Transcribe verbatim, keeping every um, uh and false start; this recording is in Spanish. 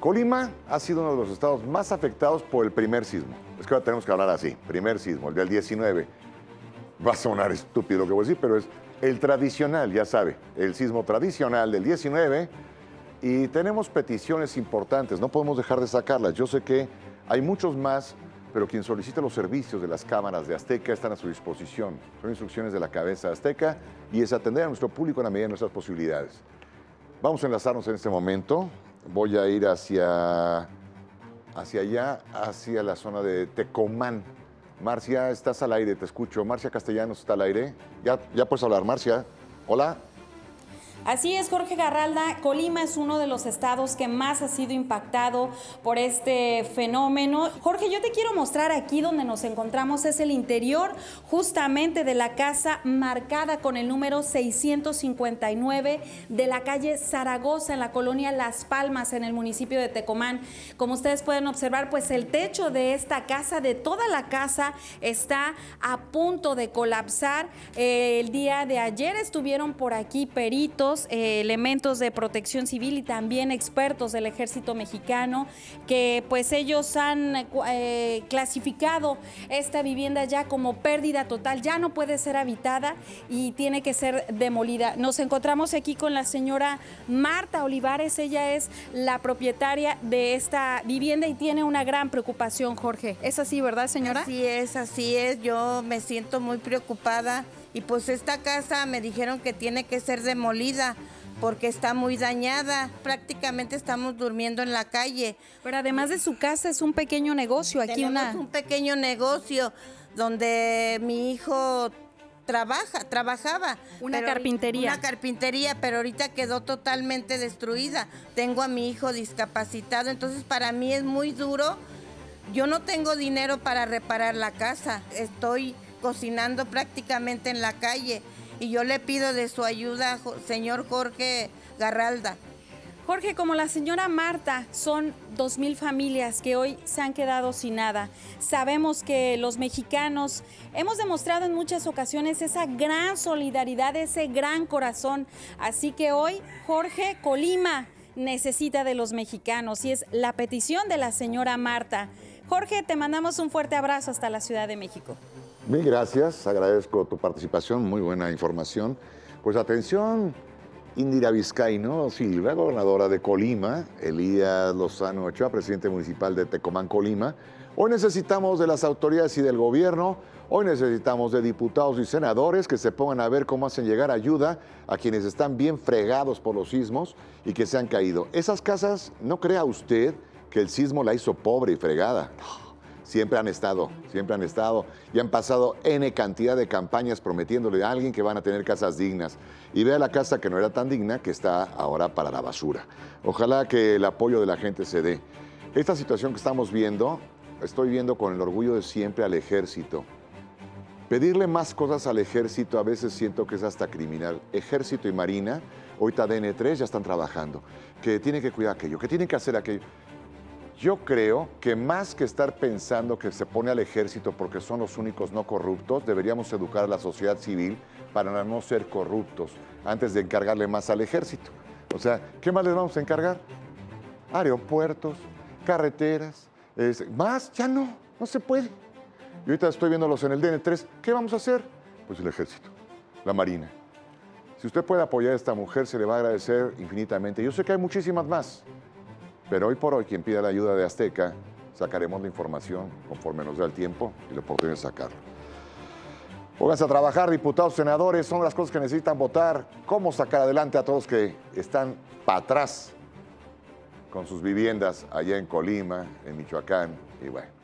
Colima ha sido uno de los estados más afectados por el primer sismo. Es que ahora tenemos que hablar así, primer sismo, el del diecinueve. Va a sonar estúpido lo que voy a decir, pero es el tradicional, ya sabe, el sismo tradicional del diecinueve. Y tenemos peticiones importantes, no podemos dejar de sacarlas. Yo sé que hay muchos más, pero quien solicita los servicios de las cámaras de Azteca están a su disposición. Son instrucciones de la cabeza de Azteca y es atender a nuestro público en la medida de nuestras posibilidades. Vamos a enlazarnos en este momento. Voy a ir hacia, hacia allá, hacia la zona de Tecomán. Marcia, estás al aire, te escucho. Marcia Castellanos está al aire. Ya, ya puedes hablar, Marcia. Hola. Así es, Jorge Garralda, Colima es uno de los estados que más ha sido impactado por este fenómeno. Jorge, yo te quiero mostrar aquí donde nos encontramos, es el interior justamente de la casa marcada con el número seiscientos cincuenta y nueve de la calle Zaragoza, en la colonia Las Palmas, en el municipio de Tecomán. Como ustedes pueden observar, pues el techo de esta casa, de toda la casa, está a punto de colapsar. Eh, el día de ayer estuvieron por aquí peritos, Eh, elementos de protección civil y también expertos del ejército mexicano, que pues ellos han eh, clasificado esta vivienda ya como pérdida total, ya no puede ser habitada y tiene que ser demolida. Nos encontramos aquí con la señora Marta Olivares, ella es la propietaria de esta vivienda y tiene una gran preocupación, Jorge. ¿Es así, verdad, señora? Así es, así es, yo me siento muy preocupada. Y pues esta casa me dijeron que tiene que ser demolida porque está muy dañada. Prácticamente estamos durmiendo en la calle. Pero además de su casa es un pequeño negocio. Aquí Tenemos una... un pequeño negocio donde mi hijo trabaja, trabajaba. Una pero, carpintería. Una carpintería, pero ahorita quedó totalmente destruida. Tengo a mi hijo discapacitado, entonces para mí es muy duro. Yo no tengo dinero para reparar la casa. Estoy cocinando prácticamente en la calle y yo le pido de su ayuda, señor Jorge Garralda. Jorge, como la señora Marta, son dos mil familias que hoy se han quedado sin nada. Sabemos que los mexicanos hemos demostrado en muchas ocasiones esa gran solidaridad, ese gran corazón. Así que hoy, Jorge, Colima necesita de los mexicanos y es la petición de la señora Marta. Jorge, te mandamos un fuerte abrazo hasta la Ciudad de México. Mil gracias, agradezco tu participación, muy buena información. Pues atención, Indira Vizcaíno Silva, gobernadora de Colima, Elías Lozano Ochoa, presidente municipal de Tecomán, Colima. Hoy necesitamos de las autoridades y del gobierno, hoy necesitamos de diputados y senadores que se pongan a ver cómo hacen llegar ayuda a quienes están bien fregados por los sismos y que se han caído. Esas casas, no crea usted que el sismo la hizo pobre y fregada. Siempre han estado, siempre han estado y han pasado N cantidad de campañas prometiéndole a alguien que van a tener casas dignas. Y vea la casa que no era tan digna que está ahora para la basura. Ojalá que el apoyo de la gente se dé. Esta situación que estamos viendo, estoy viendo con el orgullo de siempre al ejército. Pedirle más cosas al ejército a veces siento que es hasta criminal. Ejército y Marina, ahorita D N tres ya están trabajando, que tienen que cuidar aquello, que tienen que hacer aquello. Yo creo que más que estar pensando que se pone al ejército porque son los únicos no corruptos, deberíamos educar a la sociedad civil para no ser corruptos antes de encargarle más al ejército. O sea, ¿qué más les vamos a encargar? Aeropuertos, carreteras, es, más, ya no, no se puede. Y ahorita estoy viéndolos en el D N tres, ¿qué vamos a hacer? Pues el ejército, la Marina. Si usted puede apoyar a esta mujer, se le va a agradecer infinitamente. Yo sé que hay muchísimas más. Pero hoy por hoy, quien pida la ayuda de Azteca, sacaremos la información conforme nos da el tiempo y la oportunidad de sacarlo. Pónganse a trabajar, diputados, senadores, son las cosas que necesitan votar. ¿Cómo sacar adelante a todos que están para atrás con sus viviendas allá en Colima, en Michoacán? Y bueno.